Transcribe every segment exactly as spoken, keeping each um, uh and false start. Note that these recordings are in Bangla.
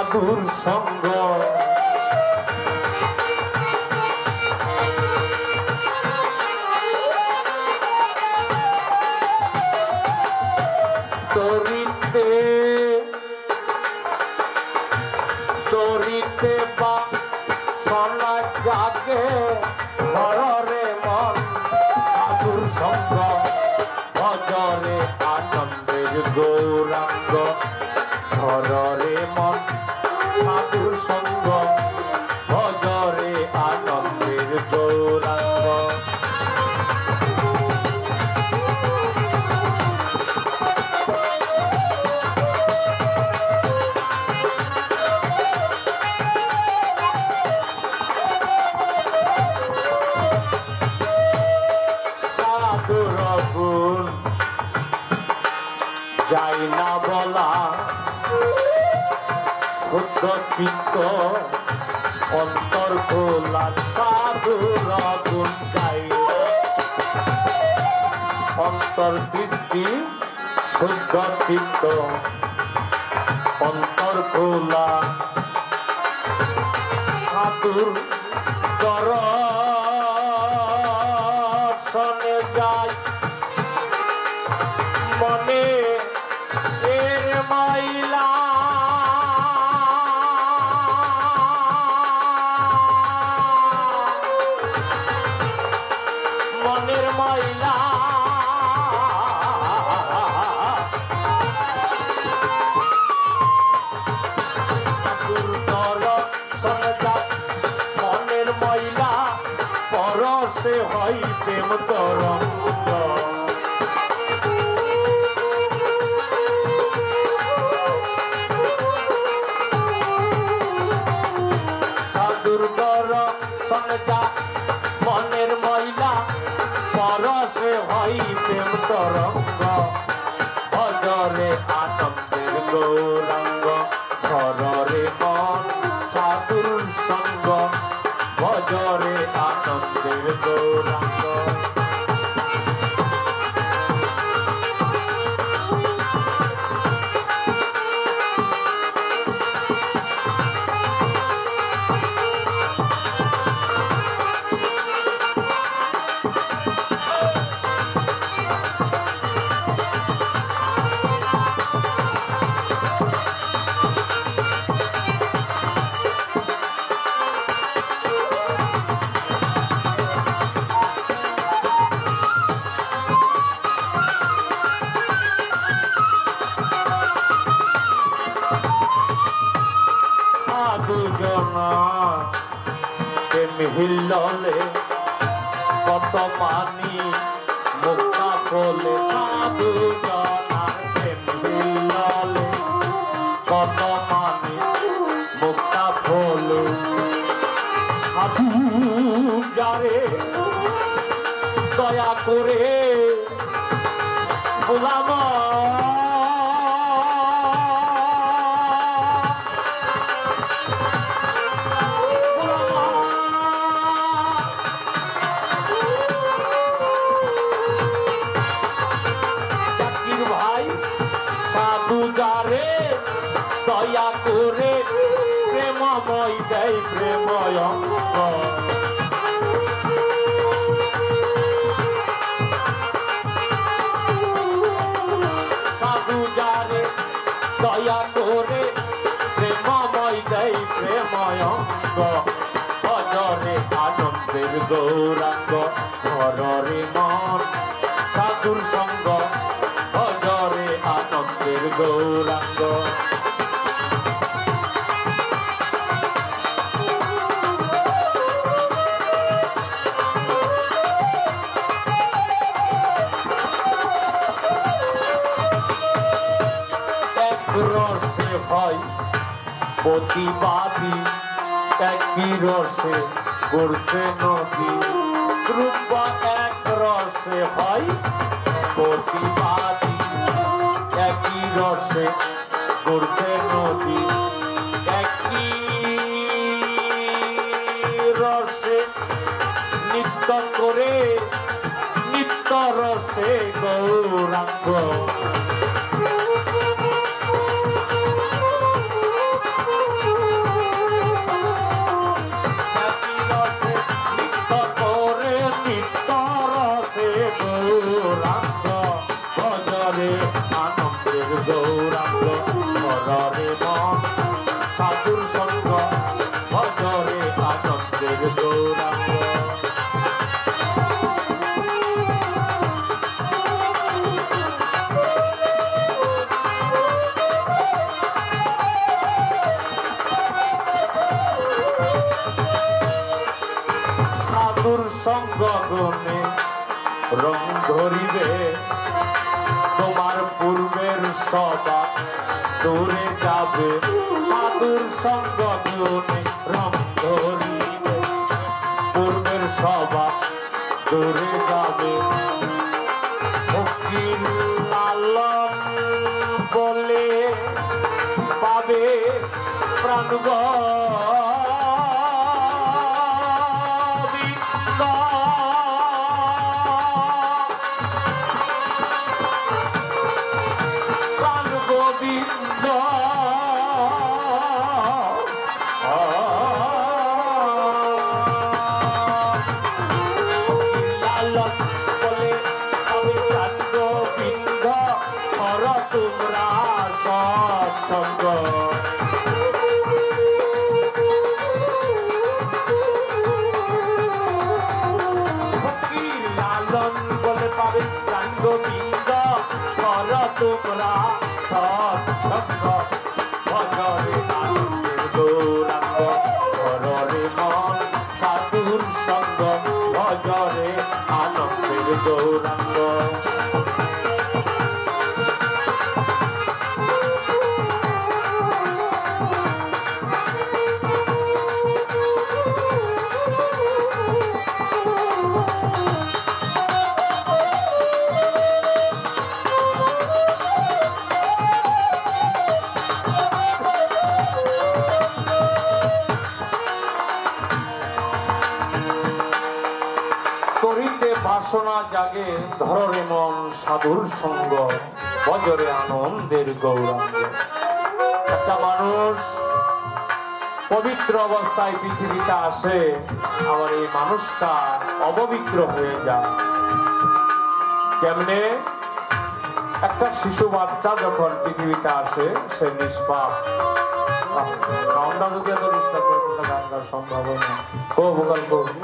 সাধুর সঙ্গ তরিতে তরিতে বা সোনা জাগে ঘরে মন সাধুর সঙ্গ ভজরে আনন্দের গৌরাঙ্গ ঘরে মন সাধুর সঙ্গ ভজরে আনন্দের গৌরাঙ্গ যাই না বলা শুদ্ধ চিত্ত অন্তর খোলা সাধুর গুণ যাই অন্তর দৃষ্টি শুদ্ধ চিত্ত অন্তর খোলা সাধুর দর্শনে যাই মনে এর মাইলা মনের মাইলা মনের মাইলা পরশে হয় প্রেম তরঙ্গ মনের ময়লা পরশে হয় প্রেম তরঙ্গ ভজরে আনন্দের গৌরাঙ্গ ঘরে মন সাধুর সঙ্গ ভজরে আনন্দের গৌরাঙ্গ হিললে কত মানি মুক্তা ফলে সাধু জনার প্রেম হিললে কত মানি মুক্তা ফলে সাধু যারে দয়া করে গোলাম দয়া করে প্রেমময় দেয় প্রেময় সাধু যারে দয়া করে প্রেমময় দেয় প্রেময় ভজরে আনন্দের গৌরাঙ্গ ঘরে মন সাধুর সঙ্গ ভজরে আনন্দের গৌরাঙ্গ রসে হয় প্রতিবাদী একই রসে গড়ছে নদী রূপ এক রসে হয় প্রতিবাদী একই রসে গড়ছে নদী একই রসে নিত্য করে নিত্য রসে গৌরাঙ্গ সাধুর সঙ্গ গুণে রং ধরিবে তোমার পূর্বের সবা দূরে যাবে সাধুর সঙ্গ গুণে রং ধরিবে পূর্বের সবা দূরে যাবে ফকির লালন বলে পাবে প্রাণ তোমরা সৎসঙ্গ ভজরে আনন্দের গৌরাঙ্গ ঘরে মন সাধুর সঙ্গ ভজরে আনন্দের গৌরাঙ্গ বাসনা জাগে ধরে মন সাধুর সঙ্গ বজরে আনন্দের গৌরাঙ্গ। একটা মানুষ পবিত্র অবস্থায় পৃথিবীতে আসে, আবার এই মানুষটা অপবিত্র হয়ে যায় কেমনে? একটা শিশু বাচ্চা যখন পৃথিবীতে আসে সে নিষ্পাপ, আমরা যদি এত নিষ্ঠা করে গান গাওয়ার সম্ভব না। ও ভোকাল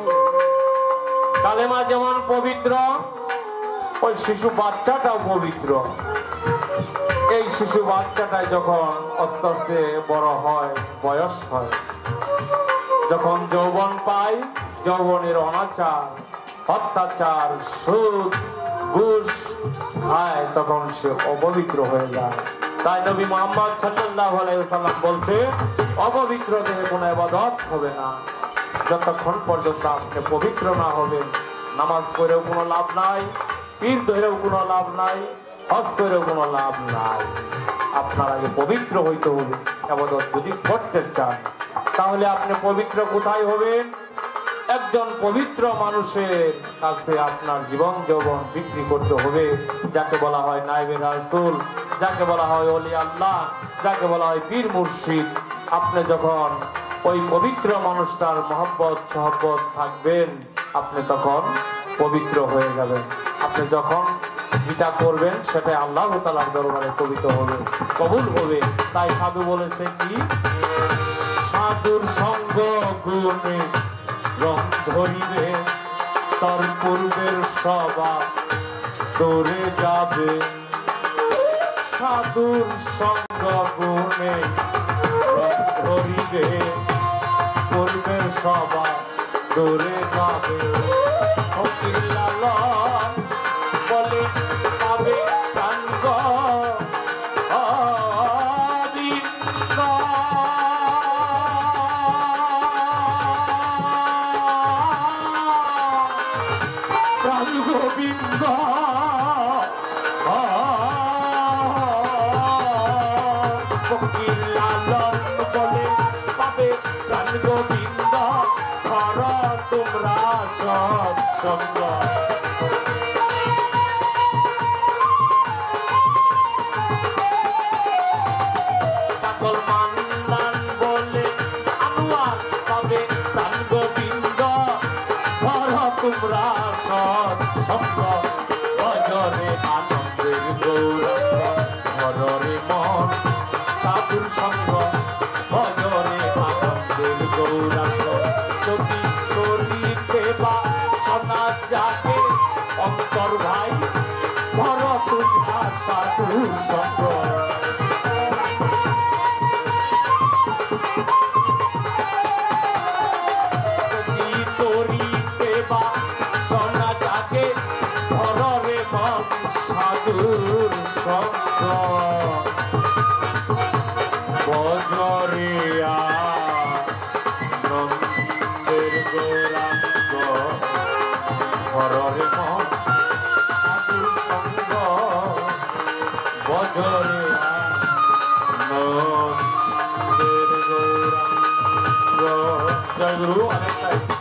কালেমা যেমন পবিত্র, ওই শিশু বাচ্চাটাও পবিত্র। এই শিশু বাচ্চাটা যখন আস্তে আস্তে বড় হয়, বয়স হয়, যখন যৌবন পায়, যৌবনের অনাচার, অত্যাচার, সুদ, ঘুষ খায়, তখন সে অপবিত্র হয়ে যায়। তাই নবী মুহাম্মদ সাল্লাল্লাহু আলাইহি ওয়াসাল্লাম বলছে, অপবিত্র দেহে কোনো ইবাদত হবে না যতক্ষণ পর্যন্ত আপনি পবিত্র না হবেন। নামাজ পড়েও কোনো লাভ নাই, পীর ধরেও কোনো লাভ নাই, হজ করেও কোনো লাভ নাই। আপনার আগে পবিত্র হইতে হবে। ইবাদত যদি করতে চান তাহলে আপনি পবিত্র কোথায় হবেন? একজন পবিত্র মানুষের কাছে আপনার জীবন যৌবন বিক্রি করতে হবে, যাকে বলা হয় নায়েবে রাসূল, যাকে বলা হয় ওলি আল্লাহ, যাকে বলা হয় পীর মুর্শিদ। আপনি যখন ওই পবিত্র মানুষটার মহব্বত সহব্বত থাকবেন, আপনি তখন পবিত্র হয়ে যাবেন। আপনি যখন যেটা করবেন সেটাই আল্লাহ তাআলার দরবারে পবিত্র হবে, কবুল হবে। তাই সাধু বলেছে কি, সাধুর সঙ্গ গুণে রং ধরিবে তার পূর্বের সবা দূরে যাবে। সাধুর সঙ্গ গুণে রং ধরিবে পূর্বের সবা দূরে যাবে। ফকির লালন বলে পাবে কাঙ্গ প্রাণ গোবিন্দ। ফকির লালন বলে পাবে প্রাণ গোবিন্দ ধর তোমরা সৎসঙ্গ। পাগল মান্নান বলে আনোয়ার পাবে প্রাণ গোবিন্দ ধর তোমরা সৎসঙ্গ। ভজরে আনন্দের গৌরাঙ্গ ঘরে মন সাধুর সঙ্গ ভজরে আনন্দের গৌরাঙ্গ। যদি করিতে বা শোনা যাকে অন্তর বা সোনা জাগে ঘরে মন সাধুর সঙ্গ বজরিয়া নন্দের গৌরাঙ্গ ঘরে মন সাধুর সঙ্গ বজরিয়া নন্দের গৌরাঙ্গ। জয় গুরু। অনেক